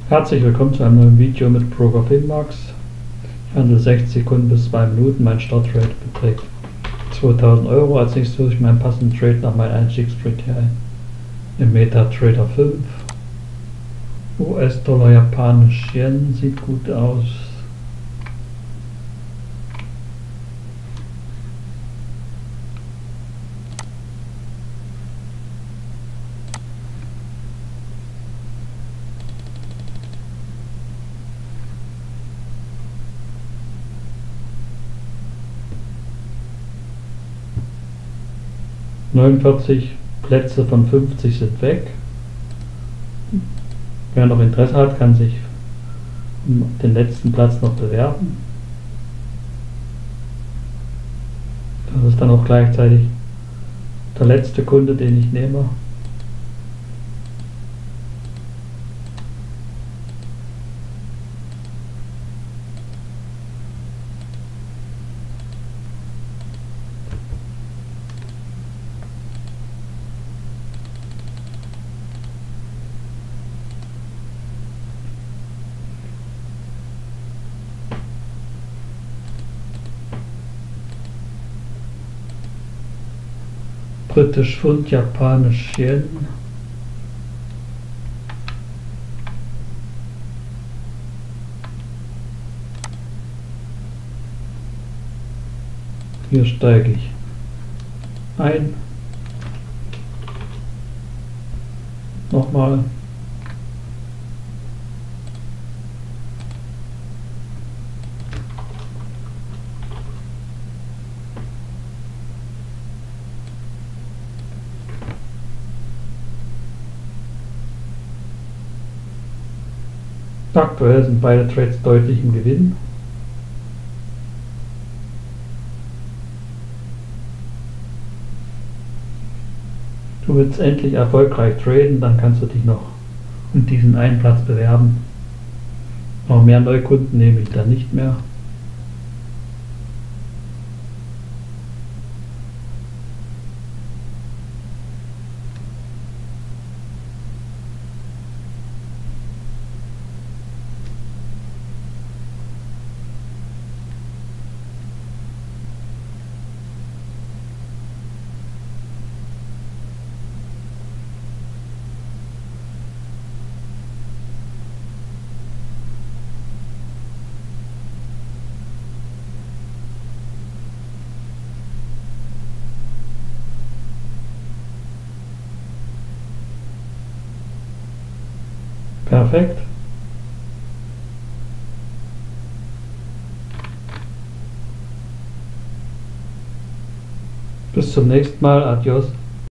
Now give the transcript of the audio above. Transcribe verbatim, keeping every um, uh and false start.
Herzlich willkommen zu einem neuen Video mit Broker Finmax. Ich handle sechzig Sekunden bis zwei Minuten. Mein Startrate beträgt zweitausend Euro. Als nächstes suche ich meinen passenden Trade nach meinen Einstiegskriterien im MetaTrader fünf. U S-Dollar, Japanisch Yen sieht gut aus. neunundvierzig Plätze von fünfzig sind weg. Wer noch Interesse hat, kann sich um den letzten Platz noch bewerben. Das ist dann auch gleichzeitig der letzte Kunde, den ich nehme. Britisch Pfund, Japanisch Yen. Hier steige ich ein. Nochmal. Aktuell sind beide Trades deutlich im Gewinn. Du willst endlich erfolgreich traden, dann kannst du dich noch um diesen einen Platz bewerben. Noch mehr Neukunden nehme ich dann nicht mehr. Perfekt. Bis zum nächsten Mal. Adios.